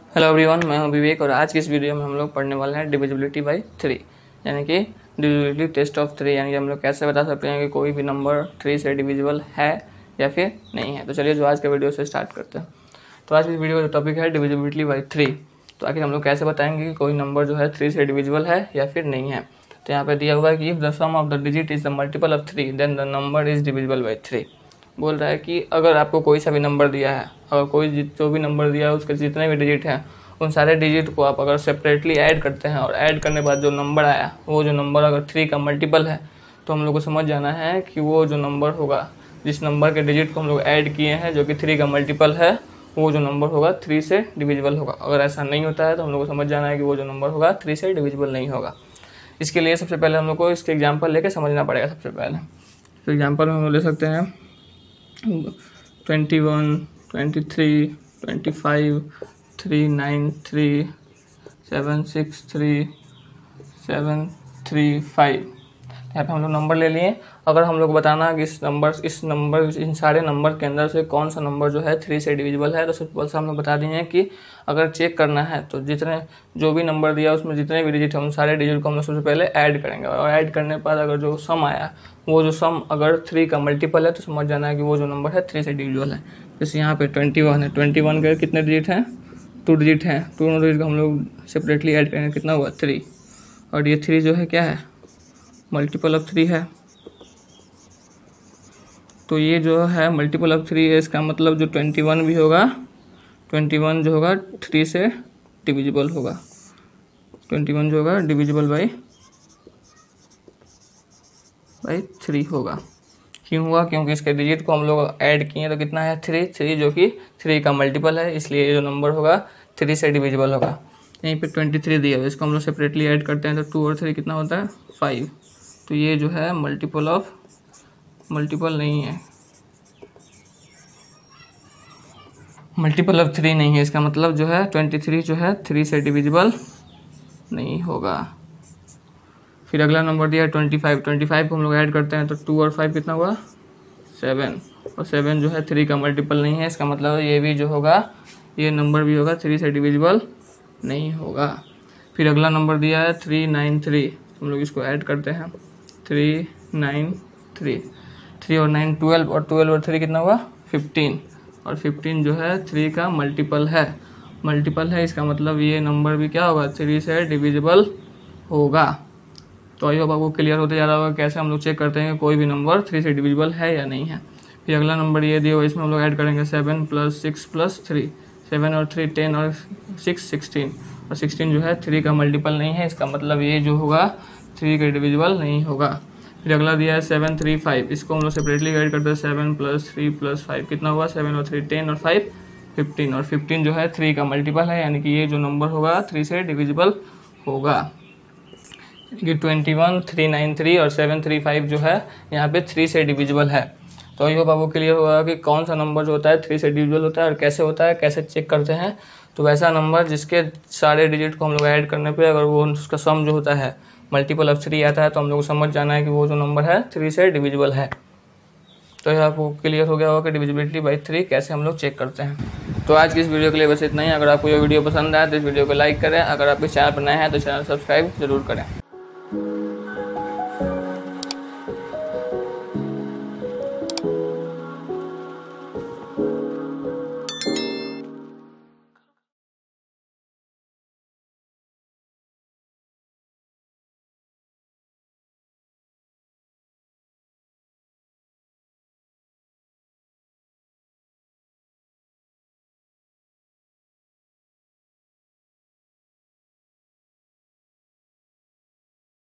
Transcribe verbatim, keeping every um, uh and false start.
Hello everyone, मैं हूं विवेक और आज की इस वीडियो में हम लोग पढ़ने वाले हैं डिविजिबिलिटी बाय थ्री, यानी कि डिविजिबिलिटी टेस्ट ऑफ थ्री। यानी कि हम लोग कैसे बता सकते हैं कि कोई भी नंबर थ्री से डिविजिबल है या फिर नहीं है। तो चलिए जो आज के वीडियो से स्टार्ट करते हैं। तो आज की वीडियो का टॉपिक है डिविजिबिलिटी बाय थ्री। तो आखिर हम लोग कैसे बताएंगे कि कोई नंबर जो है थ्री से डिविजिबल है या फिर नहीं है। तो यहाँ पर दिया हुआ है कि if the sum of the digit is the multiple of three then the number is divisible by three. बोल रहा है कि अगर आपको कोई सा भी नंबर दिया है, अगर कोई जो भी नंबर दिया है उसके जितने भी डिजिट हैं उन सारे डिजिट को आप अगर सेपरेटली ऐड करते हैं और ऐड करने के बाद जो नंबर आया वो जो नंबर अगर थ्री का मल्टीपल है तो हम लोग को समझ जाना है कि वो जो नंबर होगा, जिस नंबर के डिजिट को हम लोग ऐड किए हैं जो कि थ्री का मल्टीपल है, वो जो नंबर होगा थ्री से डिविजिबल होगा। अगर ऐसा नहीं होता है तो हम लोग को समझ जाना है कि वो जो नंबर होगा थ्री से डिविजिबल नहीं होगा। इसके लिए सबसे पहले हम लोग को इसके एग्जाम्पल लेके समझना पड़ेगा। सबसे पहले तो एग्जाम्पल में हम लोग ले सकते हैं twenty one, twenty three, twenty five, three nine three, seven six three, seven three five. यहाँ पे हम लोग नंबर ले लिए। अगर हम लोग बताना कि इस नंबर इस नंबर इन सारे नंबर के अंदर से कौन सा नंबर जो है थ्री से डिविजिबल है, तो सबसे पहले हम लोग बता दिए कि अगर चेक करना है तो जितने जो भी नंबर दिया उसमें जितने भी डिजिट हैं उन सारे डिजिट को हम लोग सबसे पहले ऐड करेंगे और ऐड करने के बाद अगर जो सम आया वो जो सम अगर थ्री का मल्टीपल है तो समझ जाना है कि वो जो नंबर है थ्री से डिविजिबल है। जैसे यहाँ पे ट्वेंटी वन है, ट्वेंटी वन के कितने डिजिट हैं? टू डिजिट हैं। टू डिजिट को हम लोग सेपरेटली ऐड करेंगे, कितना हुआ? थ्री। और ये थ्री जो है क्या है? मल्टीपल ऑफ थ्री है। तो ये जो है मल्टीपल ऑफ थ्री है, इसका मतलब जो ट्वेंटी वन भी होगा, ट्वेंटी वन जो होगा थ्री से डिविजिबल होगा। ट्वेंटी वन जो होगा डिविजिबल बाई बाई थ्री होगा। क्यों हुआ? क्योंकि इसके डिजिट को हम लोग ऐड किए तो कितना है? थ्री। थ्री जो कि थ्री का मल्टीपल है, इसलिए ये जो नंबर होगा थ्री से डिविजिबल होगा। यहीं पे ट्वेंटी थ्री दिया है, इसको हम लोग सेपरेटली ऐड करते हैं तो टू और थ्री कितना होता है? फाइव। तो ये जो है मल्टीपल ऑफ मल्टीपल नहीं है, मल्टीपल ऑफ थ्री नहीं है। इसका मतलब जो है ट्वेंटी थ्री जो है थ्री से डिविजिबल नहीं होगा। फिर अगला नंबर दिया है ट्वेंटी फाइव। ट्वेंटी फाइव को हम लोग ऐड करते हैं तो टू और फाइव कितना हुआ? सेवन। और सेवन जो है थ्री का मल्टीपल नहीं है, इसका मतलब ये भी जो होगा, ये नंबर भी होगा थ्री से डिविजिबल नहीं होगा। फिर अगला नंबर दिया है थ्री नाइन थ्री, हम लोग इसको ऐड करते हैं। थ्री नाइन थ्री, थ्री और नाइन ट्वेल्व, और ट्वेल्व और थ्री कितना हुआ? फिफ्टीन। और फिफ्टीन जो है थ्री का मल्टीपल है, मल्टीपल है, इसका मतलब ये नंबर भी क्या होगा? थ्री से डिविजिबल होगा। तो आई होप आपको क्लियर होते जा रहा होगा कैसे हम लोग चेक करते हैं कि कोई भी नंबर थ्री से डिविजिबल है या नहीं है। फिर अगला नंबर ये दिया हुआ, इसमें हम लोग ऐड करेंगे seven plus six plus three. Seven और थ्री टेन और सिक्स सिक्सटीन, और सिक्सटीन जो है थ्री का मल्टीपल नहीं है, इसका मतलब ये जो होगा थ्री का डिविजिबल नहीं होगा। फिर अगला दिया है सेवन थ्री फाइव, इसको हम लोग सेपरेटली ऐड करते हैं। Seven plus three plus five कितना हुआ? सेवन और थ्री टेन और फाइव फिफ्टीन, और फिफ्टीन जो है थ्री का मल्टीपल है, यानी कि ये जो नंबर होगा थ्री से डिविजिबल होगा। कि twenty one, three nine three और सेवन थ्री फाइव जो है यहाँ पे थ्री से डिविजिबल है। तो आई होप आपको क्लियर होगा कि कौन सा नंबर जो होता है थ्री से डिविजिबल होता है और कैसे होता है, कैसे चेक करते हैं। तो वैसा नंबर जिसके सारे डिजिट को हम लोग ऐड करने पे अगर वो उसका सम जो होता है मल्टीपल ऑफ थ्री आता है तो हम लोग को समझ जाना है कि वो जो नंबर है थ्री से डिविजिबल है। तो यह आपको क्लियर हो गया होगा कि डिविजिबिलिटी बाई थ्री कैसे हम लोग चेक करते हैं। तो आज की इस वीडियो के लिए बस इतना ही। अगर आपको ये वीडियो पसंद आया तो इस वीडियो को लाइक करें। अगर आप इस चैनल पर नए हैं तो चैनल सब्सक्राइब जरूर करें।